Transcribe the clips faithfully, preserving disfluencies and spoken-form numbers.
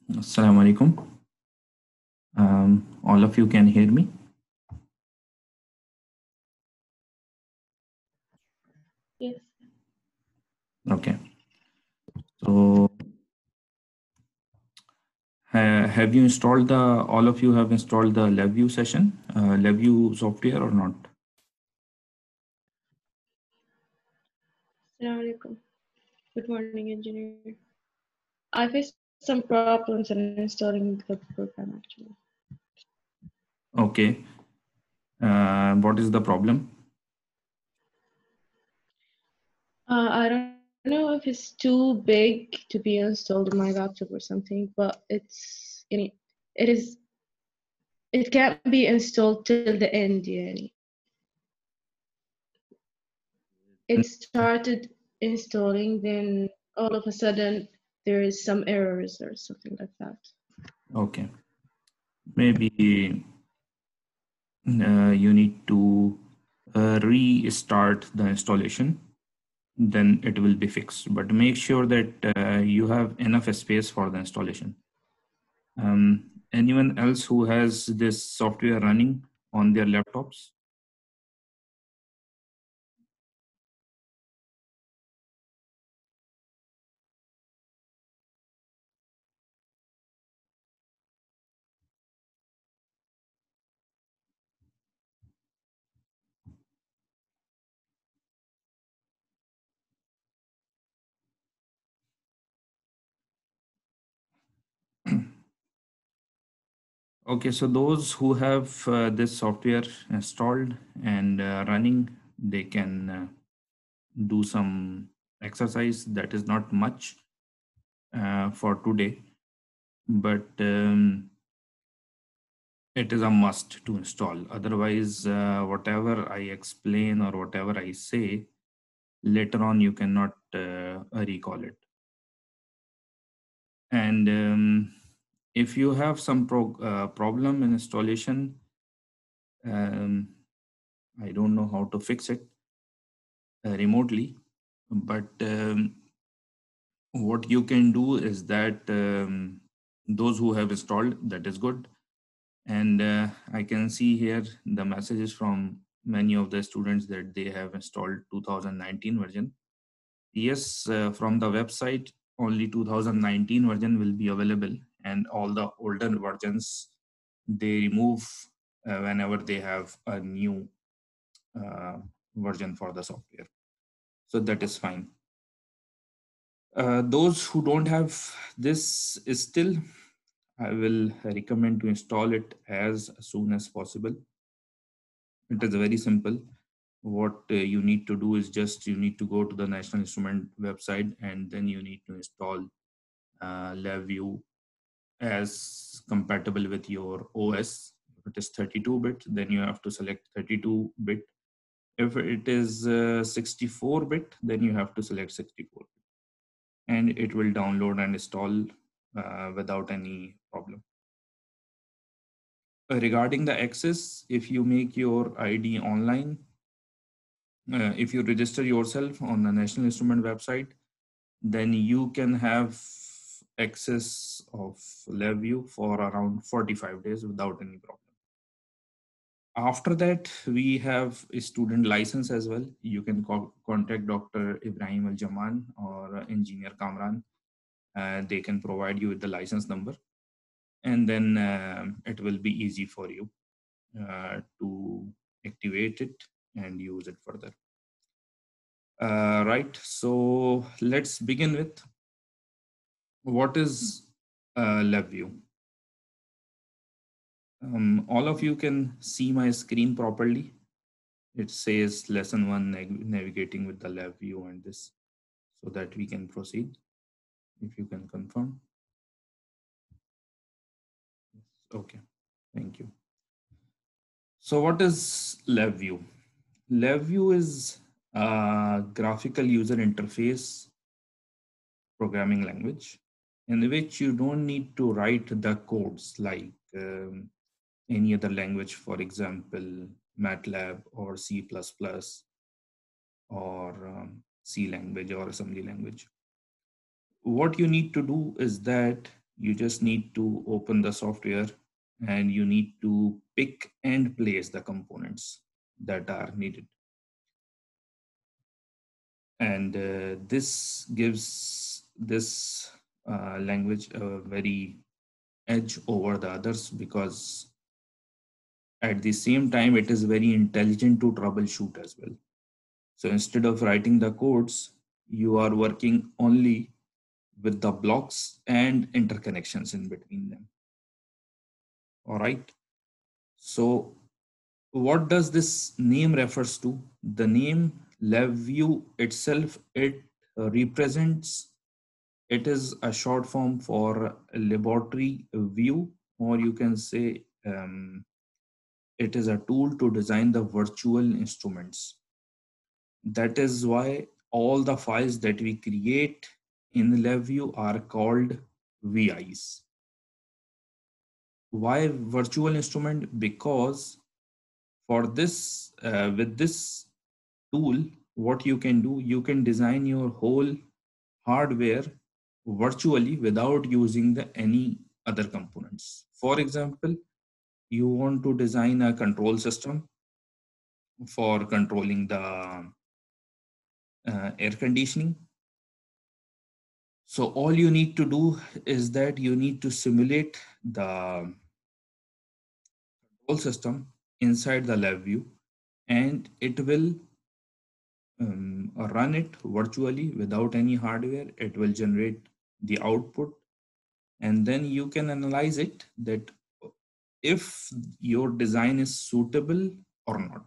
Assalamu alaikum. Um, all of you can hear me? Yes. Okay. So, ha- have you installed the, all of you have installed the LabView session, uh, LabView software or not? Assalamu alaikum. Good morning, engineer. I faced some problems in installing the program actually. Okay. Uh, what is the problem? Uh, I don't know if it's too big to be installed on my laptop or something, but it's yani, it is it can't be installed till the end, yani. It started installing, then all of a sudden there is some errors or something like that. Okay. Maybe uh, you need to uh, restart the installation, then it will be fixed. But make sure that uh, you have enough space for the installation. Um, anyone else who has this software running on their laptops? Okay, so those who have uh, this software installed and uh, running, they can uh, do some exercise that is not much uh, for today, but um, it is a must to install. Otherwise, uh, whatever I explain or whatever I say, later on you cannot uh, recall it. And um, if you have some pro uh, problem in installation, um, I don't know how to fix it uh, remotely, but um, what you can do is that um, those who have installed, that is good. And uh, I can see here the messages from many of the students that they have installed two thousand nineteen version. Yes, uh, from the website, only two thousand nineteen version will be available, and all the older versions they remove uh, whenever they have a new uh, version for the software. So that is fine. Uh, those who don't have this is still, I will recommend to install it as soon as possible. It is very simple. What uh, you need to do is just you need to go to the National Instrument website, and then you need to install uh, LabView as compatible with your O S. If it is thirty-two bit, then you have to select thirty-two bit. If it is uh, sixty-four bit, then you have to select sixty-four bit. And it will download and install uh, without any problem. Uh, regarding the access, if you make your I D online, uh, if you register yourself on the National Instrument website, then you can have access of LabView for around forty-five days without any problem. After that, we have a student license as well. You can co contact Doctor Ibrahim Al Jaman or Engineer Kamran. Uh, they can provide you with the license number, and then um it will be easy for you uh, to activate it and use it further. Uh, right, so let's begin with what is uh, LabView. Um, all of you can see my screen properly. It says lesson one, nav navigating with the LabView and this, so that we can proceed. If you can confirm. Okay, thank you. So what is LabView? LabView is a graphical user interface programming language in which you don't need to write the codes like um, any other language, for example, MATLAB or C plus plus or um, C language or assembly language. What you need to do is that You just need to open the software and you need to pick and place the components that are needed. And uh, this gives this uh, language a very edge over the others, because at the same time it is very intelligent to troubleshoot as well. So instead of writing the codes, you are working only with the blocks and interconnections in between them. All right. So what does this name refers to? The name LabView itself, it uh, represents, it is a short form for laboratory view, or you can say um, it is a tool to design the virtual instruments. That is why all the files that we create in LabView are called V Is. Why virtual instrument? Because for this, uh, with this tool, what you can do, you can design your whole hardware virtually without using the any other components. For example, you want to design a control system for controlling the uh, air conditioning. So all you need to do is that you need to simulate the control system inside the lab view, and it will um, run it virtually without any hardware. It will generate the output, and then you can analyze it that if your design is suitable or not.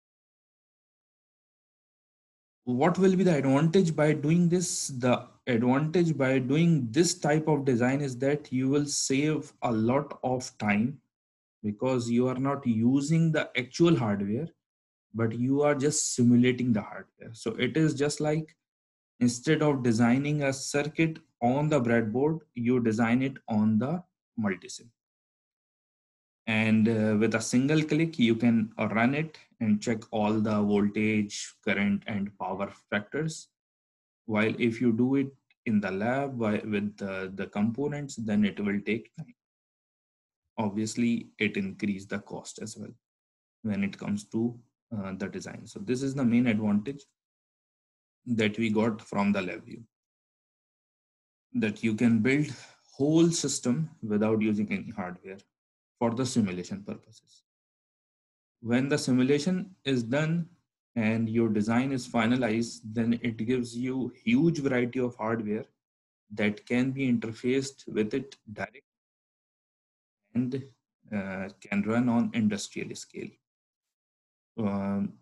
What will be the advantage by doing this? The advantage by doing this type of design is that you will save a lot of time, because you are not using the actual hardware, but you are just simulating the hardware. So it is just like, instead of designing a circuit on the breadboard, you design it on the multisim. And uh, with a single click, you can uh, run it and check all the voltage, current, and power factors. While if you do it in the lab by, with the, the components, then it will take time. Obviously, it increase the cost as well when it comes to uh, the design. So this is the main advantage that we got from the LabView, that you can build whole system without using any hardware for the simulation purposes. When the simulation is done and your design is finalized, then it gives you huge variety of hardware that can be interfaced with it direct, and uh, can run on industrial scale. Um,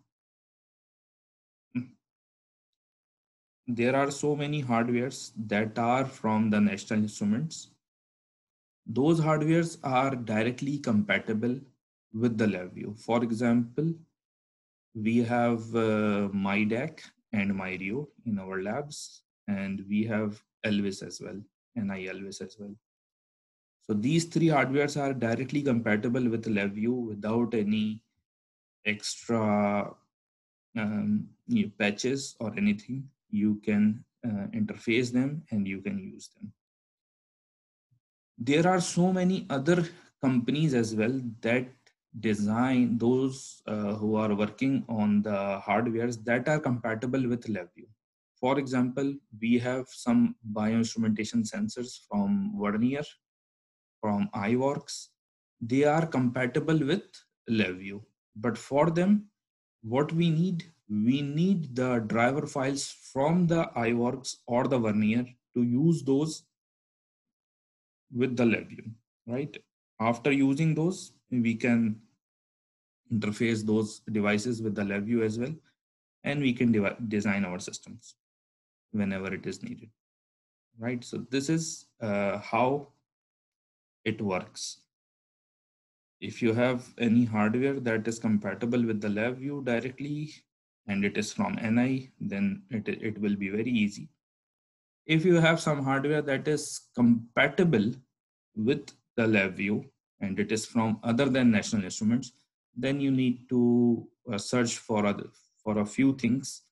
there are so many hardwares that are from the national instruments. Those hardwares are directly compatible with the LabView. For example, we have uh, MyDAC and MyRio in our labs, and we have Elvis as well, and I Elvis as well. So these three hardwares are directly compatible with LabView without any extra um, you know, patches or anything. You can uh, interface them and you can use them. There are so many other companies as well that design those uh, who are working on the hardwares that are compatible with LabView. For example, we have some bioinstrumentation sensors from Vernier, from iWorks. They are compatible with LabView, but for them, what we need, we need the driver files from the iWorks or the Vernier to use those with the LabView, right? After using those, we can interface those devices with the LabView as well, and we can de- design our systems whenever it is needed, right? So this is uh, how it works. If you have any hardware that is compatible with the LabView directly and it is from N I, then it, it will be very easy. If you have some hardware that is compatible with the LabView and it is from other than national instruments, then you need to uh, search for other for a few things,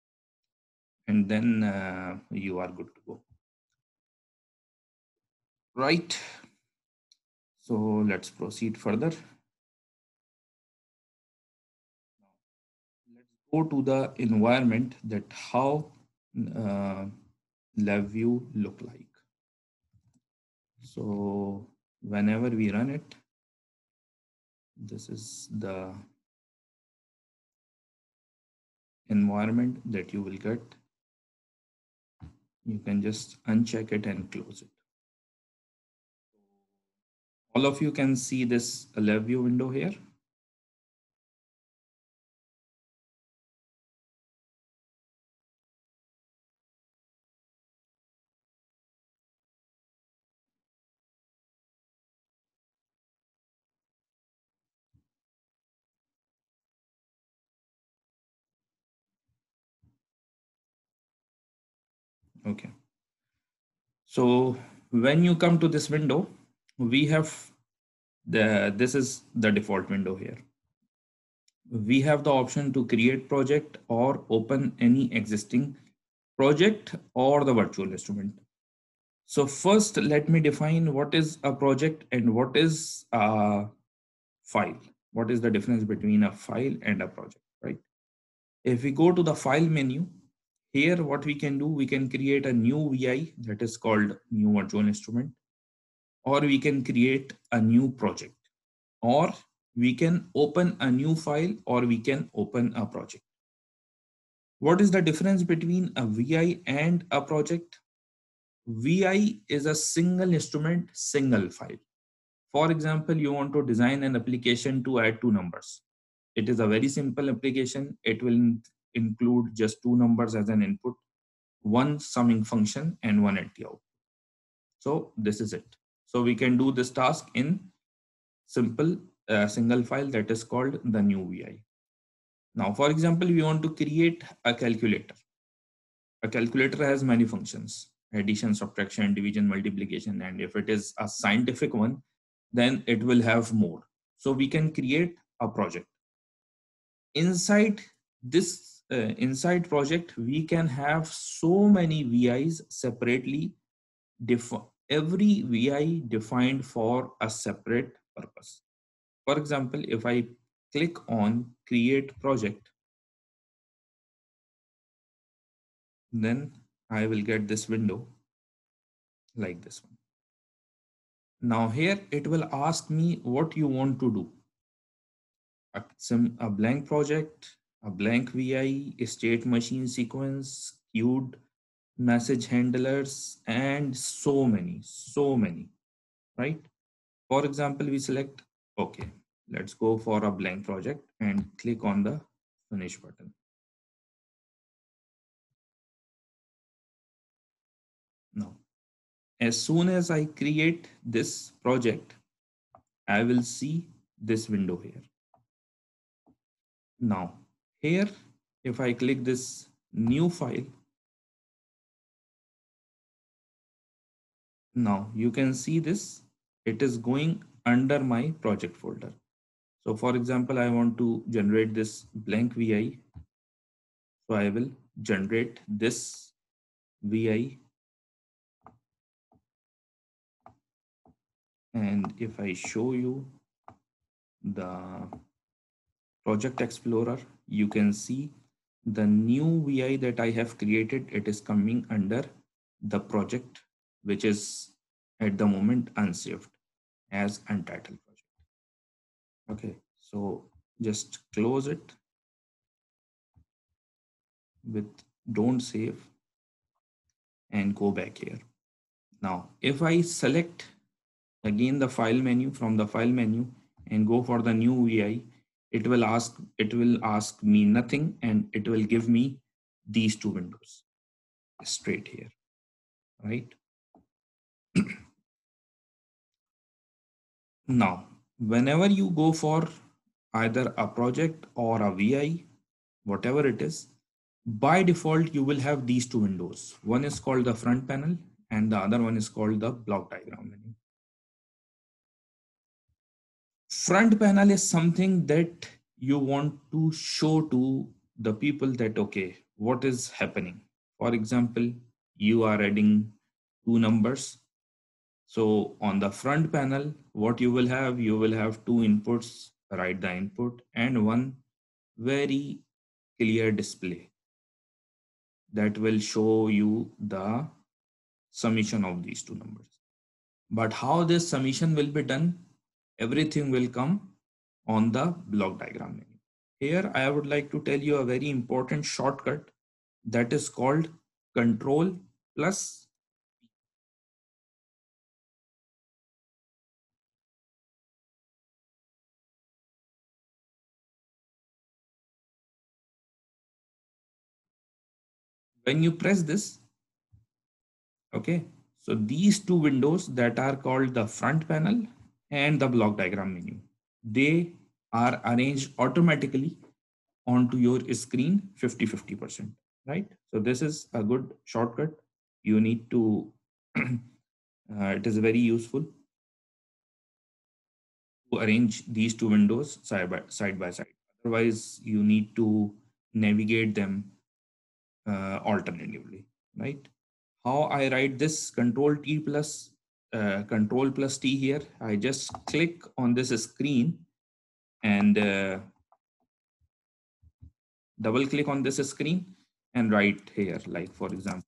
and then uh, you are good to go. right? So let's proceed further. Let's go to the environment, that how uh, LabView look like. So whenever we run it, this is the environment that you will get. You can just uncheck it and close it. All of you can see this LabView window here. Okay. So when you come to this window, we have the, this is the default window here. We have the option to create project or open any existing project or the virtual instrument. So first, let me define what is a project and what is a file. What is the difference between a file and a project, right? If we go to the file menu, here what we can do, we can create a new V I that is called new virtual instrument, or we can create a new project, or we can open a new file, or we can open a project. What is the difference between a V I and a project? V I is a single instrument, single file. For example, you want to design an application to add two numbers. It is a very simple application. It will include just two numbers as an input, one summing function and one empty out. So this is it. So we can do this task in simple uh, single file that is called the new V I. Now, for example, we want to create a calculator. A calculator has many functions: addition, subtraction, division, multiplication, and if it is a scientific one, then it will have more. So we can create a project. Inside this uh, inside project, we can have so many V Is separately. Def- every V I defined for a separate purpose. For example, if I click on create project, then I will get this window like this one. Now here it will ask me what you want to do. A, some, a blank project, a blank V I, a state machine sequence, queued message handlers, and so many, so many, right? For example, we select, okay, let's go for a blank project and click on the finish button. Now, as soon as I create this project, I will see this window here. Now, here, if I click this new file, now you can see this, it is going under my project folder. So for example, I want to generate this blank V I. So I will generate this V I. And if I show you the project explorer, you can see the new V I that I have created. It is coming under the project, which is at the moment unsaved as untitled project. Okay, so just close it with don't save and go back here. Now, if I select again the file menu from the file menu and go for the new V I, it will ask it will ask me nothing, and it will give me these two windows straight here, right? Now, whenever you go for either a project or a V I, whatever it is, by default, you will have these two windows. One is called the front panel and the other one is called the block diagram menu. Front panel is something that you want to show to the people that, okay, what is happening? For example, you are adding two numbers. So on the front panel, what you will have, you will have two inputs, write the input, and one very clear display that will show you the summation of these two numbers. But how this summation will be done, everything will come on the block diagram menu. Here, I would like to tell you a very important shortcut that is called control plus. When you press this, okay, so these two windows that are called the front panel and the block diagram menu, they are arranged automatically onto your screen fifty fifty percent, right? So this is a good shortcut. You need to, uh, it is very useful to arrange these two windows side by side. By side. Otherwise, you need to navigate them uh, alternatively, right? How I write this control T plus uh, control plus T here, I just click on this screen and uh, double click on this screen and write here, like for example.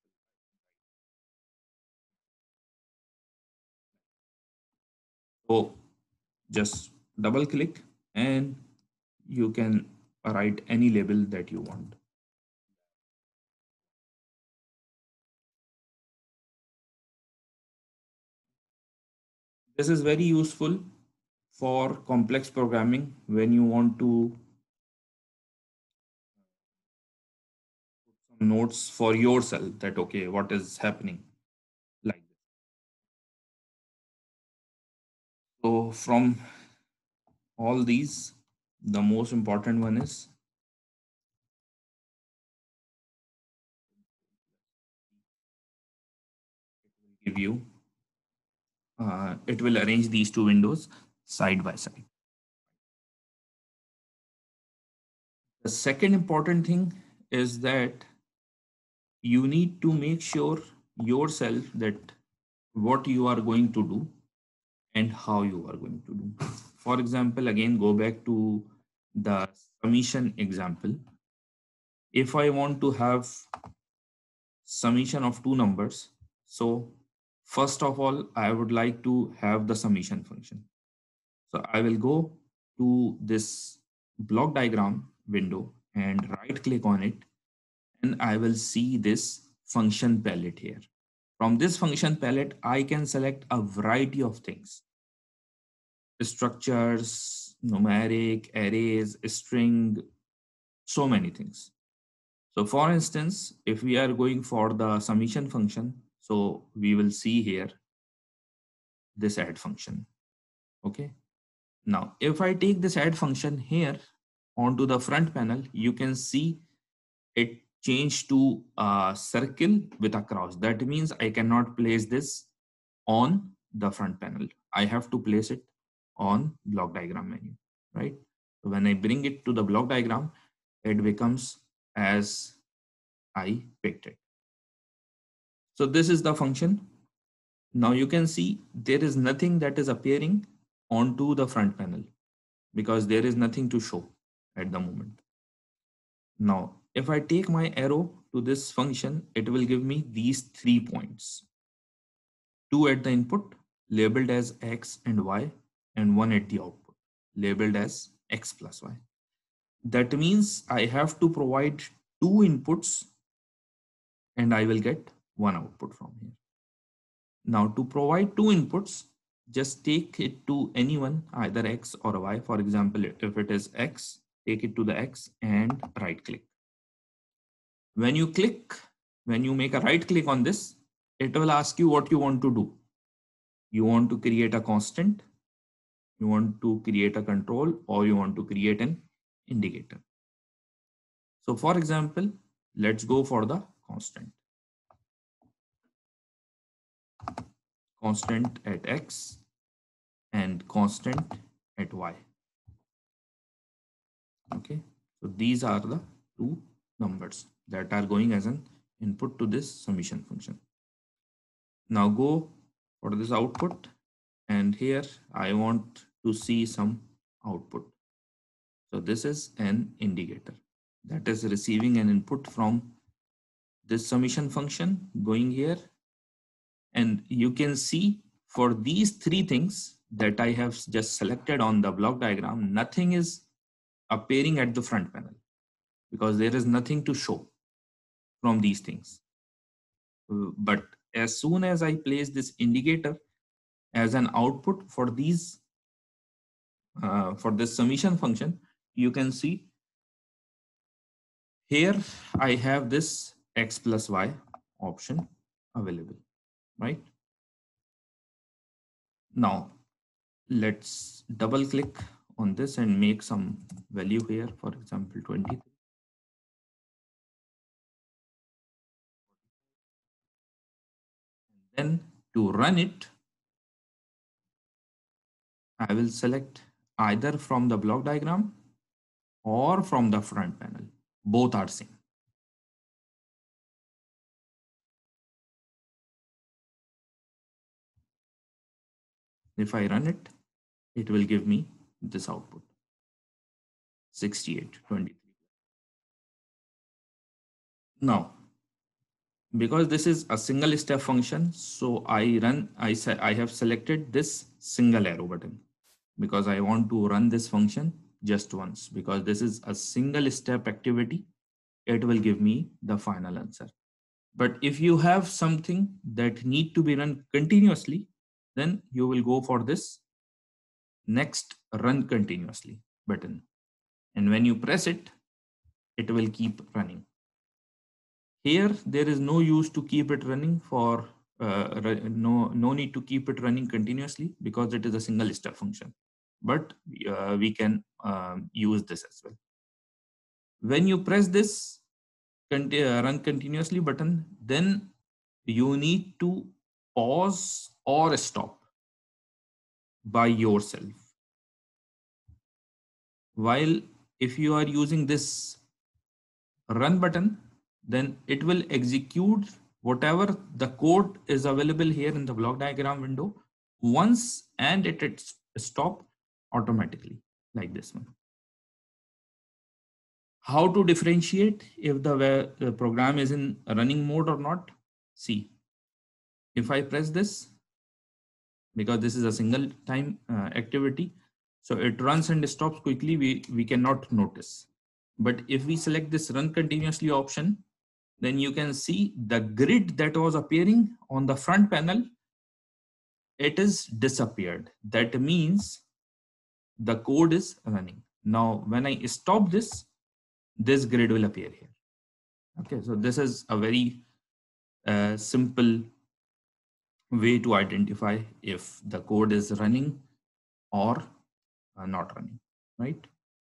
So just double click and you can write any label that you want. This is very useful for complex programming when you want to put some notes for yourself that okay, what is happening like this. So from all these, the most important one is give you uh, it will arrange these two windows side by side. The second important thing is that you need to make sure yourself that what you are going to do and how you are going to do. For example, again, go back to the summation example. If I want to have summation of two numbers, so first of all, I would like to have the summation function. So I will go to this block diagram window and right click on it, and I will see this function palette here. From this function palette, I can select a variety of things: structures, numeric, arrays, string, so many things. So for instance, if we are going for the summation function, so we will see here this add function. Okay. Now, if I take this add function here onto the front panel, you can see it changed to a circle with a cross. That means I cannot place this on the front panel. I have to place it on block diagram menu, right? So when I bring it to the block diagram, it becomes as I picked it. So this is the function. Now you can see there is nothing that is appearing onto the front panel because there is nothing to show at the moment. Now, if I take my arrow to this function, it will give me these three points. Two at the input labeled as X and Y, and one at the output labeled as X plus Y. That means I have to provide two inputs and I will get one output from here. Now to provide two inputs, just take it to anyone, either X or Y. For example, if it is X, take it to the X and right click. When you click, when you make a right click on this, it will ask you what you want to do. You want to create a constant, you want to create a control, or you want to create an indicator. So for example, let's go for the constant. Constant at X and constant at Y. Okay, so these are the two numbers that are going as an input to this summation function. Now go for this output, and here I want to see some output. So this is an indicator that is receiving an input from this summation function going here. And you can see for these three things that I have just selected on the block diagram, nothing is appearing at the front panel because there is nothing to show from these things. But as soon as I place this indicator as an output for these, uh, for this summation function, you can see here I have this x plus y option available, right? Now let's double click on this and make some value here, for example twenty. Then to run it, I will select either from the block diagram or from the front panel. Both are same. If I run it, it will give me this output, sixty-eight twenty-three. Now, because this is a single step function, so I run, I say I have selected this single arrow button because I want to run this function just once, because this is a single step activity. It will give me the final answer. But if you have something that need to be run continuously, then you will go for this next run continuously button. And when you press it, it will keep running. Here, there is no use to keep it running for, uh, no, no need to keep it running continuously because it is a single step function. But uh, we can um, use this as well. When you press this run continuously button, then you need to pause or stop by yourself. While if you are using this run button, then it will execute whatever the code is available here in the block diagram window once, and it, it stop automatically like this one. How to differentiate if the, the program is in running mode or not? See, if I press this, because this is a single time uh, activity, so it runs and stops quickly, we, we cannot notice. But if we select this run continuously option, then you can see the grid that was appearing on the front panel, it is disappeared. That means the code is running. Now, when I stop this, this grid will appear here. Okay, so this is a very uh, simple way to identify if the code is running or uh, not running, right?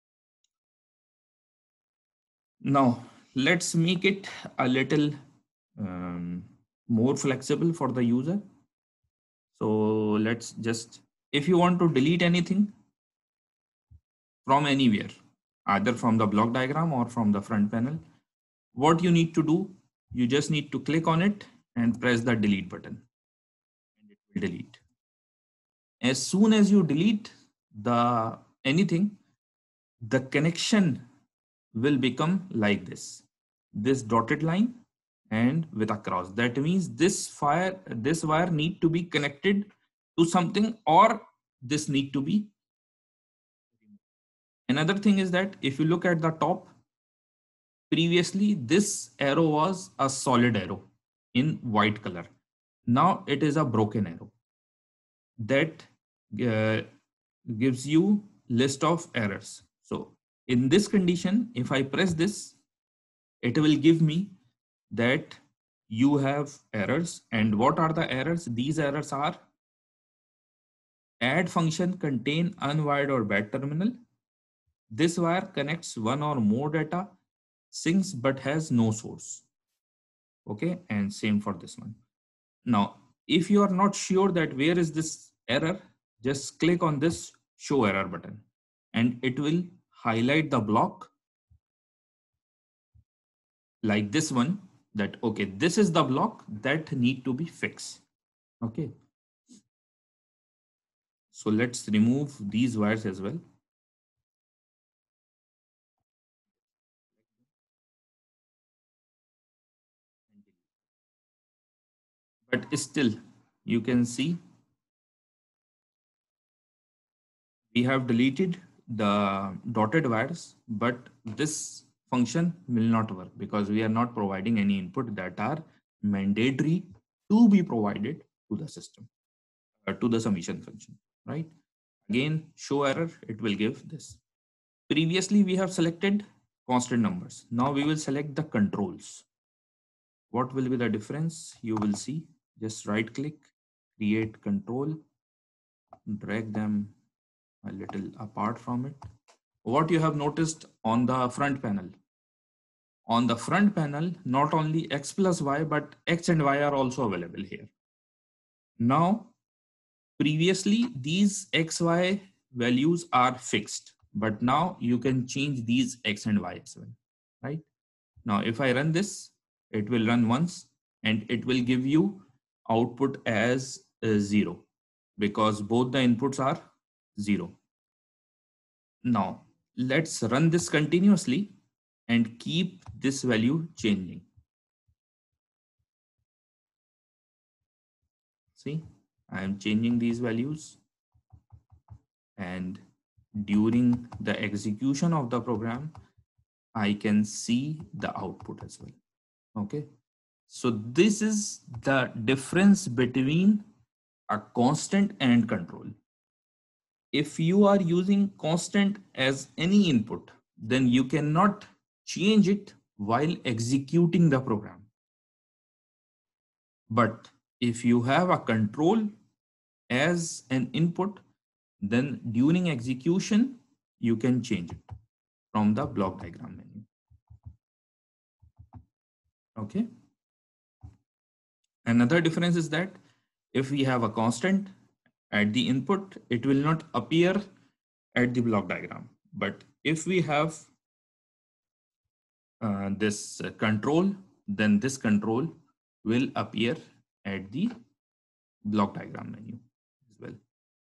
Now, let's make it a little um, more flexible for the user. So let's just, if you want to delete anything from anywhere, either from the block diagram or from the front panel, what you need to do, you just need to click on it and press the delete button, and it will delete. As soon as you delete the anything, the connection will become like this, this dotted line and with a cross. That means this fire, this wire need to be connected to something, or this need to be. Another thing is that if you look at the top, previously this arrow was a solid arrow in white color. Now it is a broken arrow that uh, gives you list of errors. So in this condition, if I press this, it will give me that you have errors. And what are the errors? These errors are: add function contain unwired or bad terminal. This wire connects one or more data sinks but has no source. Okay, and same for this one. Now, if you are not sure that where is this error, just click on this show error button and it will highlight the block like this one, that okay, this is the block that need to be fixed. Okay, So let's remove these wires as well. But still, you can see we have deleted the dotted wires, but this function will not work because we are not providing any input that are mandatory to be provided to the system, uh, to the submission function, right? Again, show error, it will give this. Previously, we have selected constant numbers. Now we will select the controls. What will be the difference? You will see. Just right click, create control, drag them a little apart from it. What you have noticed on the front panel. On the front panel, not only X plus Y, but X and Y are also available here. Now, previously, these X Y values are fixed, but now you can change these X and Y as well, right? Now, if I run this, it will run once and it will give you output as uh, zero because both the inputs are zero. Now, let's run this continuously and keep this value changing. See, I am changing these values, and during the execution of the program, I can see the output as well. Okay. So this is the difference between a constant and control. If you are using constant as any input, then you cannot change it while executing the program. But if you have a control as an input, then during execution, you can change it from the block diagram menu. Okay. Another difference is that if we have a constant at the input, it will not appear at the block diagram. But if we have uh, this uh, control, then this control will appear at the block diagram menu as well.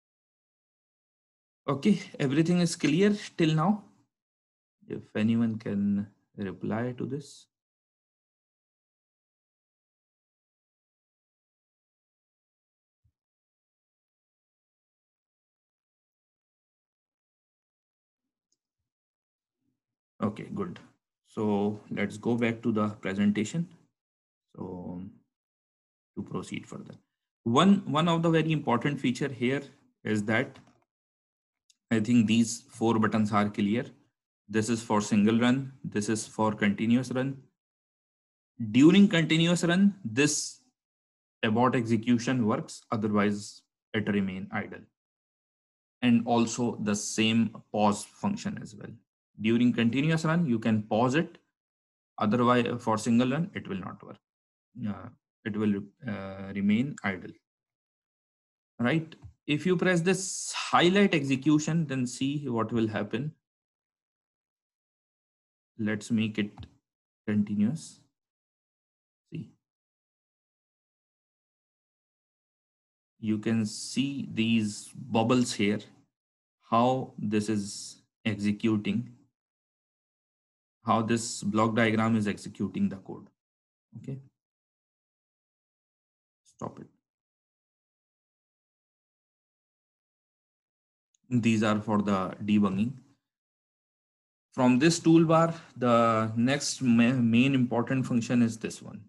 Okay, everything is clear till now. If anyone can reply to this. Okay, good. So let's go back to the presentation. So to proceed further. One, one of the very important feature here is that I think these four buttons are clear. This is for single run. This is for continuous run. During continuous run, this abort execution works. Otherwise, it remain idle. And also the same pause function as well. During continuous run, you can pause it. Otherwise, for single run, it will not work. Uh, it will uh, remain idle. Right? If you press this highlight execution, then see what will happen. Let's make it continuous. See, you can see these bubbles here, how this is executing, how this block diagram is executing the code. Okay, stop it. These are for the debugging. From this toolbar, the next ma main important function is this one.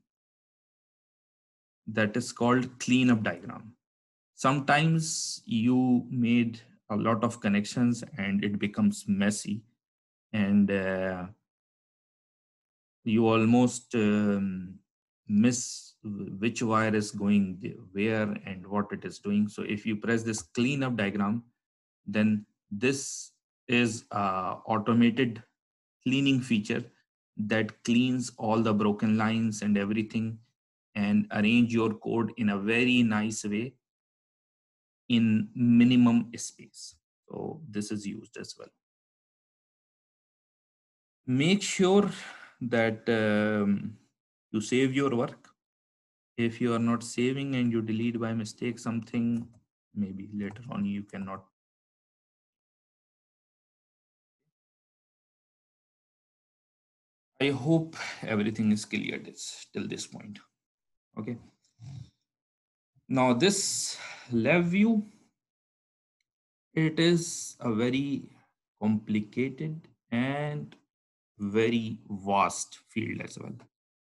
That is called cleanup diagram. Sometimes you made a lot of connections and it becomes messy, and uh, you almost um, miss which wire is going where and what it is doing. So if you press this cleanup diagram, then this is a automated cleaning feature that cleans all the broken lines and everything and arrange your code in a very nice way in minimum space. So this is used as well. Make sure that um, you save your work. If you are not saving and you delete by mistake something, maybe later on you cannot. I hope everything is clear this till this point. Okay. Now this lab view, it is a very complicated and very vast field as well.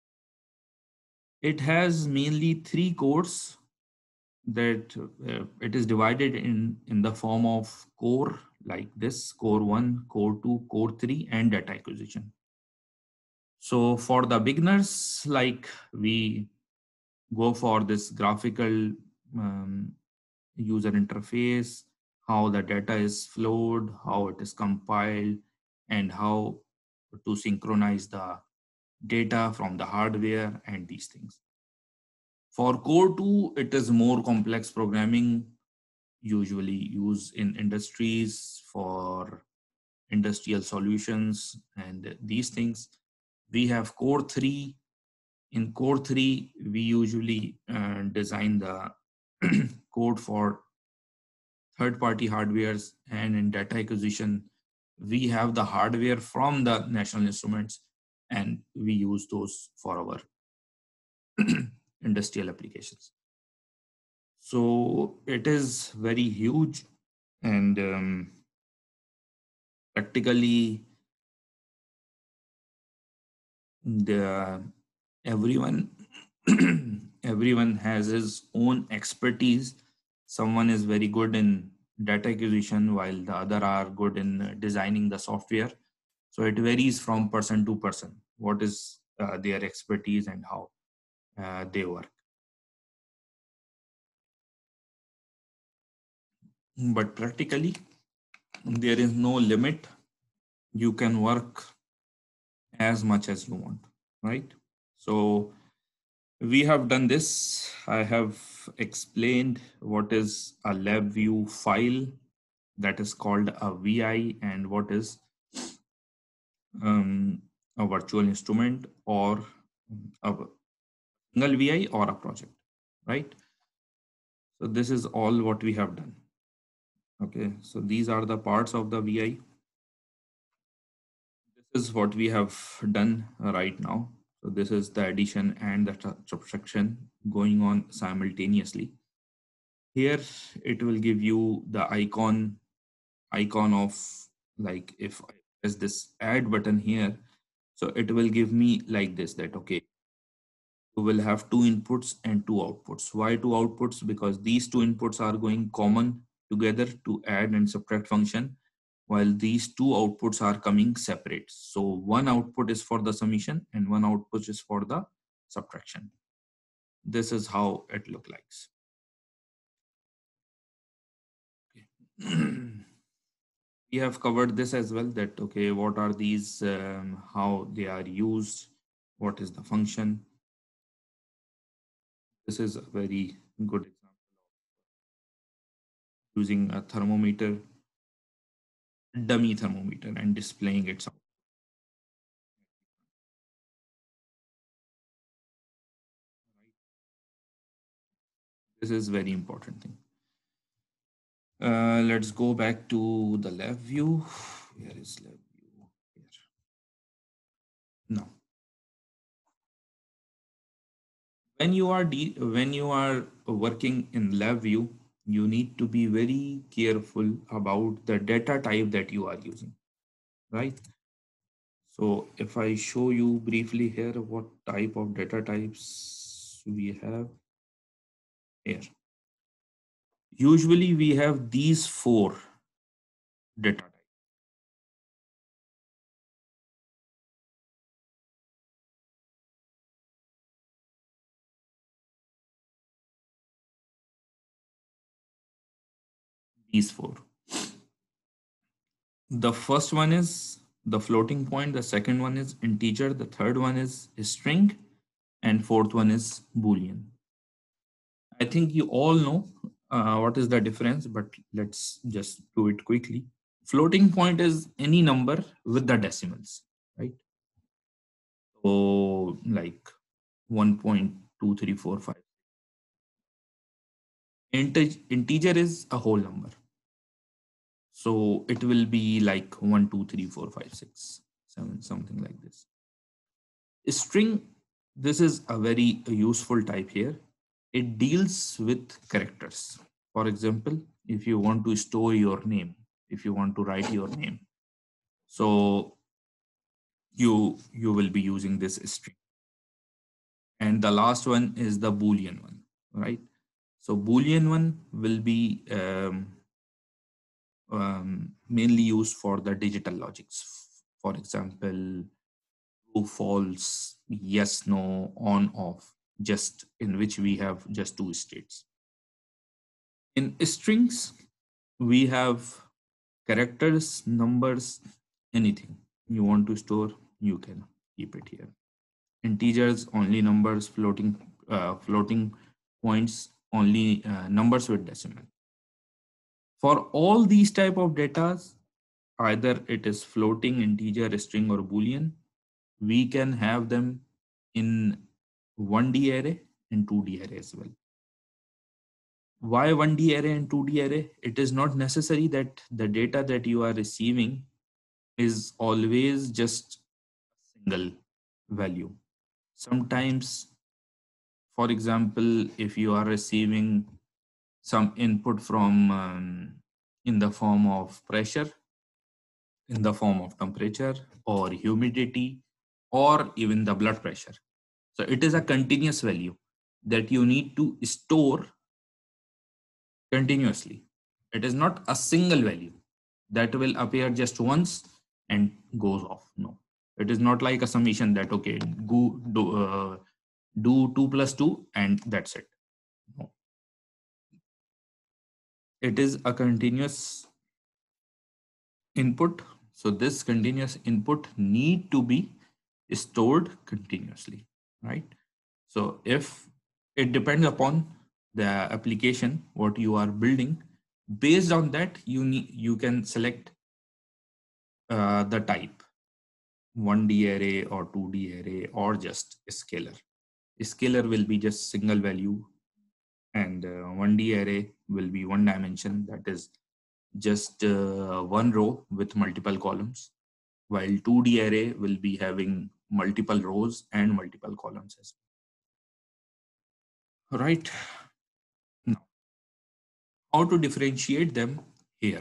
It has mainly three cores that uh, it is divided in in the form of core like this: core one, core two, core three, and data acquisition. So for the beginners, like we go for this graphical um, user interface, how the data is flowed, how it is compiled, and how to synchronize the data from the hardware and these things. For core two, it is more complex programming, usually used in industries for industrial solutions and these things. We have core three. In core three, we usually uh, design the code for third party hardwares, and in data acquisition, we have the hardware from the national instruments and we use those for our industrial applications. So it is very huge, and um, practically the everyone everyone has his own expertise. Someone is very good in data acquisition while the other are good in uh, designing the software. So it varies from person to person what is uh, their expertise and how uh, they work. But practically there is no limit. You can work as much as you want, right? So we have done this. I have explained what is a LabView file, that is called a V I, and what is um, a virtual instrument or a single V I or a project, right? So this is all what we have done. Okay, so these are the parts of the V I. This is what we have done right now. So this is the addition and the subtraction going on simultaneously. Here it will give you the icon icon of, like, if I press this add button here, so it will give me like this, that okay, you will have two inputs and two outputs. Why two outputs? Because these two inputs are going common together to add and subtract function, while these two outputs are coming separate. So one output is for the summation and one output is for the subtraction. This is how it looks like. We have covered this as well, that okay, what are these, um, how they are used, what is the function. This is a very good example using a thermometer, dummy thermometer, and displaying its out. This is very important thing. Uh, let's go back to the lab view. Where is lab view? Here. Now, when you are de- when you are working in lab view, you need to be very careful about the data type that you are using, right? So if I show you briefly here what type of data types we have here. Usually we have these four data types. These four. The first one is the floating point, the second one is integer, the third one is string, and fourth one is Boolean. I think you all know uh, what is the difference, but let's just do it quickly. Floating point is any number with the decimals, right? So like one point two three four five. Inte- integer is a whole number. So it will be like one, two, three, four, five, six, seven, something like this. String, this is a very useful type here. It deals with characters. For example, if you want to store your name, if you want to write your name, so you you will be using this string. And the last one is the Boolean one, right? So Boolean one will be um, um, mainly used for the digital logics. For example, true, false, yes, no, on, off, just, in which we have just two states. In strings, we have characters, numbers, anything you want to store, you can keep it here. Integers, only numbers, floating, uh, floating points, only uh, numbers with decimal. For all these type of data, either it is floating, integer, string, or boolean, we can have them in one D array and two D array as well. Why one D array and two D array? It is not necessary that the data that you are receiving is always just a single value. Sometimes, for example, if you are receiving some input from um, in the form of pressure, in the form of temperature or humidity, or even the blood pressure. So it is a continuous value that you need to store continuously. It is not a single value that will appear just once and goes off. No, it is not like a summation that, okay, go do, uh, do two plus two and that's it. No, it is a continuous input. So this continuous input need to be stored continuously, right? So if it depends upon the application what you are building, based on that you need you can select uh, the type, one D array or two D array or just a scalar. A scalar will be just single value, and uh, one D array will be one dimension, that is just uh, one row with multiple columns, while two D array will be having multiple rows and multiple columns as well. Right. Now, how to differentiate them here?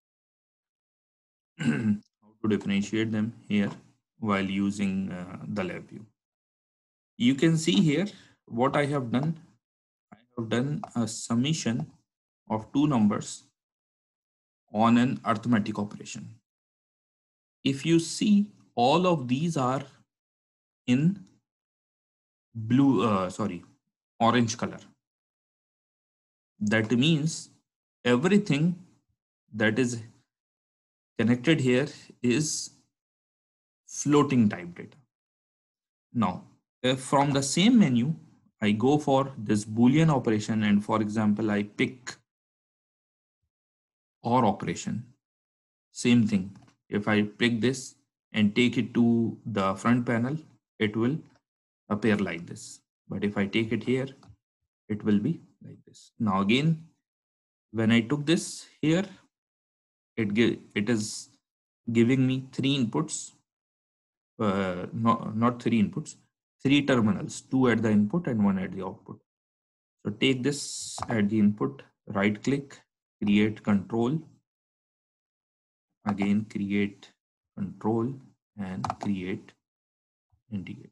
How to differentiate them here while using uh, the LabView? You can see here what I have done. I have done a summation of two numbers on an arithmetic operation. If you see, all of these are in blue, uh, sorry, orange color. That means everything that is connected here is floating type data. Now, if from the same menu, I go for this Boolean operation and, for example, I pick OR operation, same thing. If I pick this and take it to the front panel, it will appear like this. But if I take it here, it will be like this. Now again, when I took this here, it, it is giving me three inputs, uh, not, not three inputs, three terminals, two at the input and one at the output. So take this at the input, right click, create control, again create control and create integrate.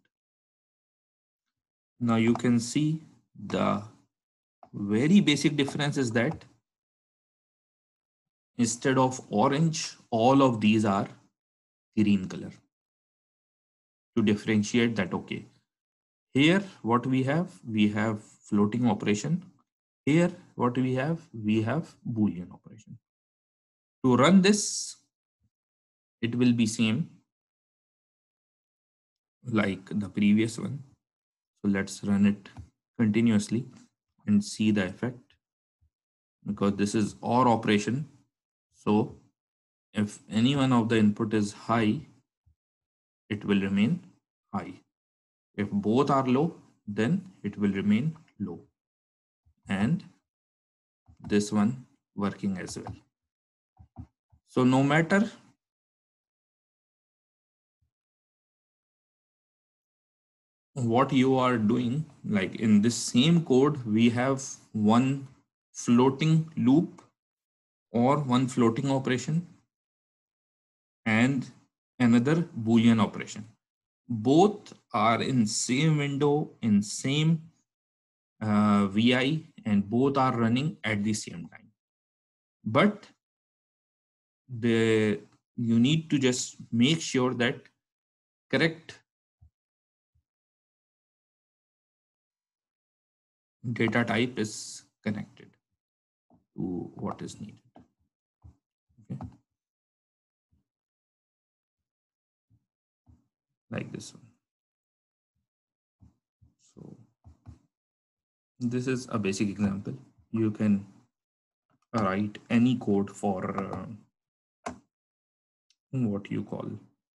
Now you can see the very basic difference is that instead of orange, all of these are green color, to differentiate that, okay, here what we have, we have floating operation. Here what we have, we have Boolean operation. To run this, it will be same like the previous one. So let's run it continuously and see the effect, because this is OR operation. So if any one of the input is high, it will remain high. If both are low, then it will remain low. And this one working as well. So no matter what you are doing, like in this same code, we have one floating loop or one floating operation and another Boolean operation. Both are in same window, in same uh, V I, and both are running at the same time. But the you need to just make sure that correct data type is connected to what is needed. Okay, like this one. So this is a basic example. You can write any code for uh, what you call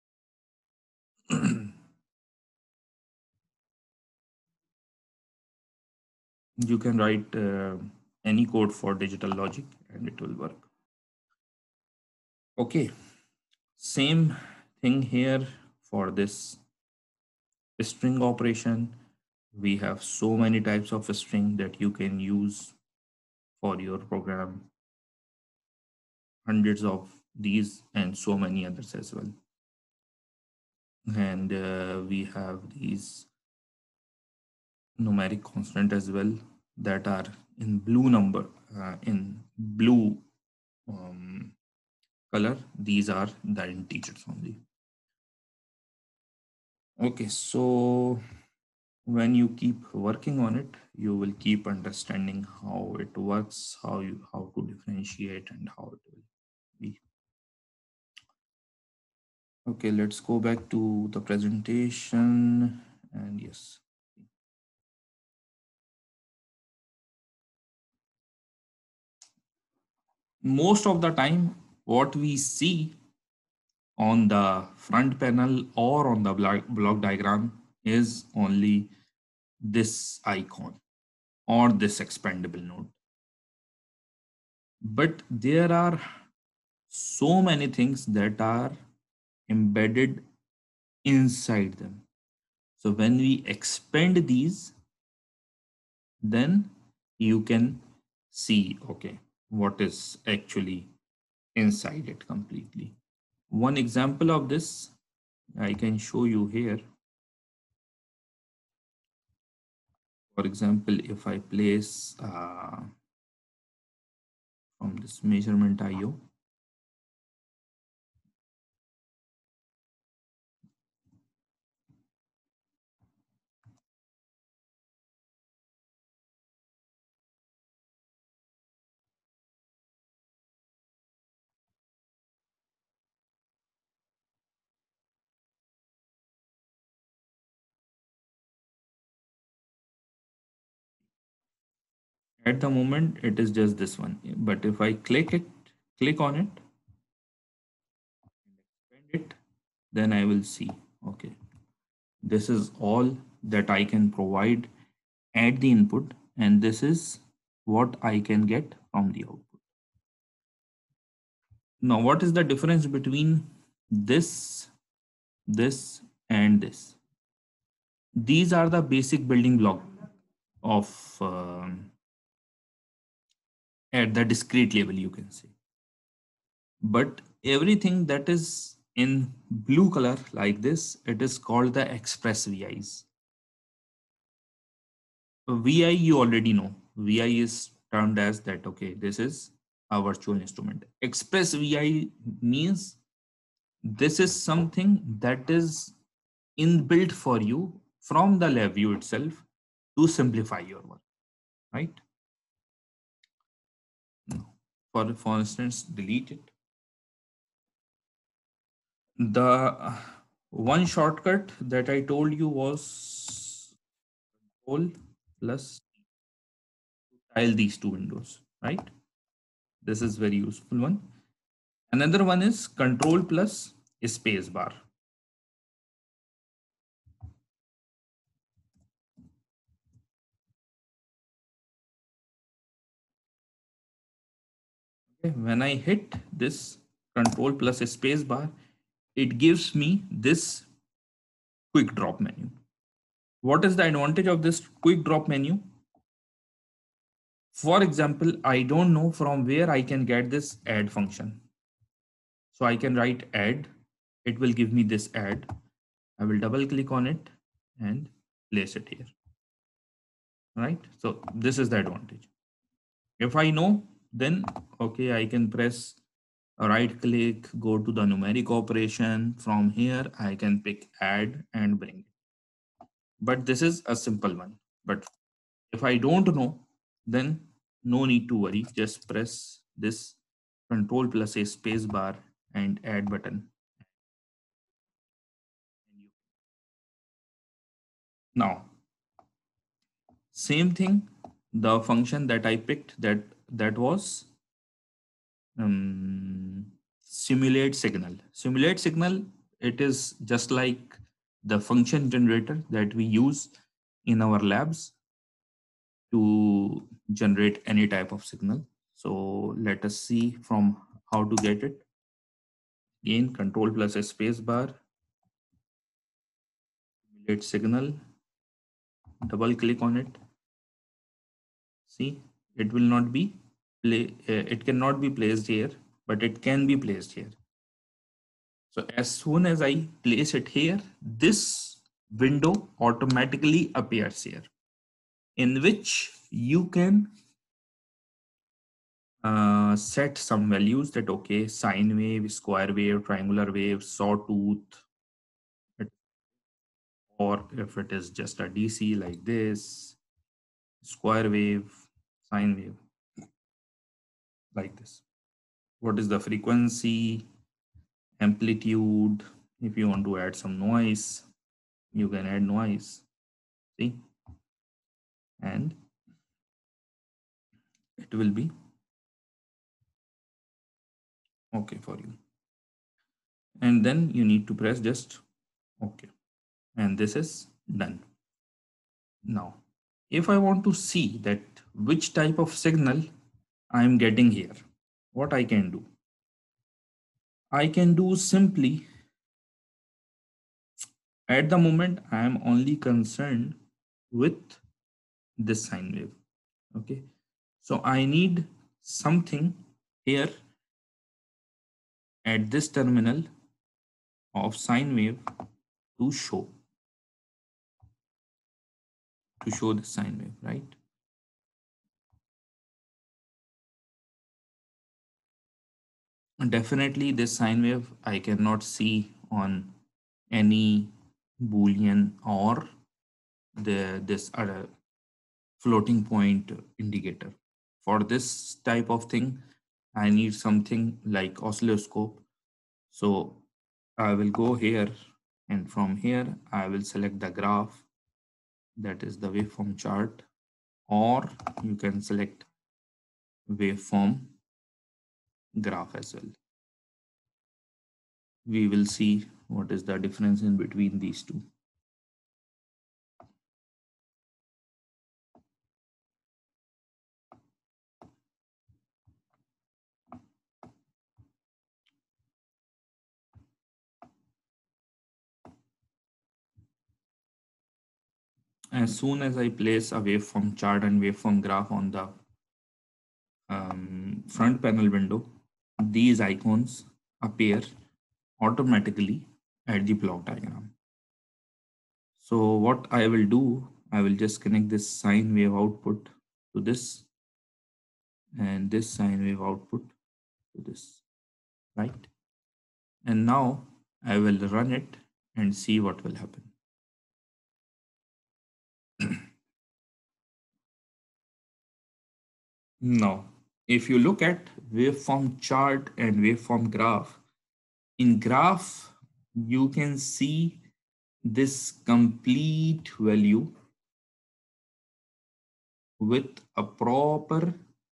you can write uh, any code for digital logic and it will work. Okay, same thing here for this string operation. We have so many types of string that you can use for your program, hundreds of these and so many others as well. And uh, we have these numeric constant as well that are in blue number, uh, in blue um, color. These are the integers only. Okay, so when you keep working on it, you will keep understanding how it works, how you how to differentiate, and how it will be. Okay, let's go back to the presentation. And yes, most of the time, what we see on the front panel or on the block, block diagram is only this icon or this expandable node. But there are so many things that are embedded inside them. So when we expand these, then you can see, okay, what is actually inside it completely. One example of this I can show you here. For example, if I place uh, from this measurement I O, at the moment it is just this one. But if I click it, click on it, expand it, then I will see, okay, this is all that I can provide at the input, and this is what I can get from the output. Now, what is the difference between this, this, and this? These are the basic building block of um, at the discrete level, you can say. But everything that is in blue color like this, it is called the express V Is. V I you already know. V I is termed as that, okay, this is a virtual instrument. Express V I means this is something that is inbuilt for you from the LabView itself to simplify your work, right? Now, For, for instance, delete it. The uh, one shortcut that I told you was Control plus tile these two windows, right? This is very useful one. Another one is Control plus space bar. Okay, when I hit this control plus space bar, it gives me this quick drop menu. What is the advantage of this quick drop menu? For example, I don't know from where I can get this add function. So I can write add. It will give me this add. I will double click on it and place it here. Right? So this is the advantage. If I know, then okay, I can press a right click, go to the numeric operation. From here, I can pick add and bring it. But this is a simple one. But if I don't know, then no need to worry. Just press this control plus a space bar and add button. Now, same thing, the function that I picked that that was um, simulate signal. Simulate signal, it is just like the function generator that we use in our labs to generate any type of signal. So let us see from how to get it. Again, control plus a space bar, simulate signal, double click on it. See, it will not be play, uh, it cannot be placed here, but it can be placed here. So as soon as I place it here, this window automatically appears here, in which you can uh, set some values that okay, sine wave, square wave, triangular wave, sawtooth, or if it is just a D C like this, square wave, sine wave, like this. What is the frequency, amplitude? If you want to add some noise, you can add noise. See, and it will be okay for you. And then you need to press just okay. And this is done. Now, if I want to see that which type of signal I am getting here, what I can do? I can do simply, at the moment, I am only concerned with this sine wave. Okay. So I need something here at this terminal of sine wave to show to show the sine wave, right? And definitely this sine wave I cannot see on any boolean or the this other floating point indicator. For this type of thing, I need something like oscilloscope. So I will go here, and from here I will select the graph, that is the waveform chart, or you can select waveform graph as well. We will see what is the difference in between these two. As soon as I place a waveform chart and waveform graph on the um, front panel window, these icons appear automatically at the block diagram. So what I will do, I will just connect this sine wave output to this and this sine wave output to this, right? And now I will run it and see what will happen. Now, if you look at waveform chart and waveform graph, in graph, you can see this complete value with a proper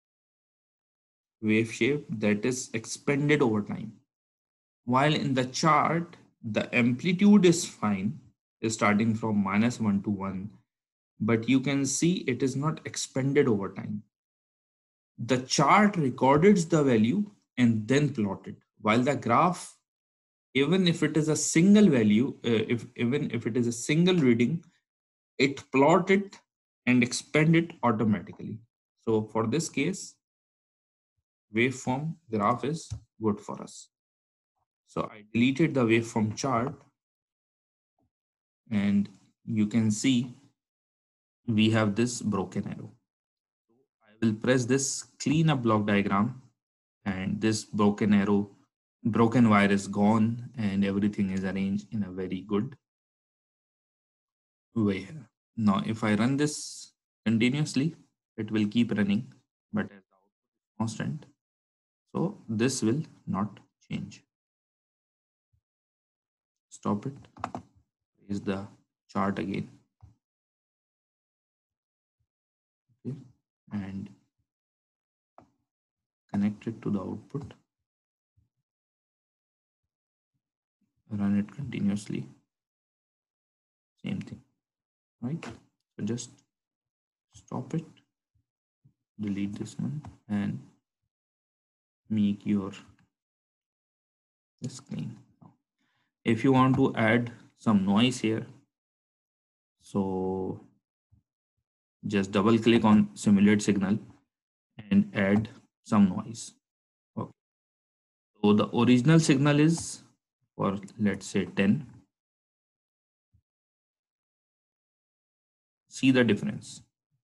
wave shape that is expanded over time. While in the chart, the amplitude is fine, is starting from minus one to one, but you can see it is not expanded over time. The chart recorded the value and then plotted, while the graph, even if it is a single value, uh, if even if it is a single reading, it plot it and expand it automatically. So for this case, waveform graph is good for us. So I deleted the waveform chart, and you can see we have this broken arrow. I will press this clean up block diagram, and this broken arrow, broken wire is gone, and everything is arranged in a very good way here. Now, if I run this continuously, it will keep running, but as the output is constant, so this will not change. Stop it. Is the chart again. Okay. And connect it to the output. Run it continuously. Same thing, right? So just stop it, delete this one, and make your this clean. If you want to add some noise here, so just double click on simulate signal and add some noise. Okay. So the original signal is for, let's say, ten. See the difference.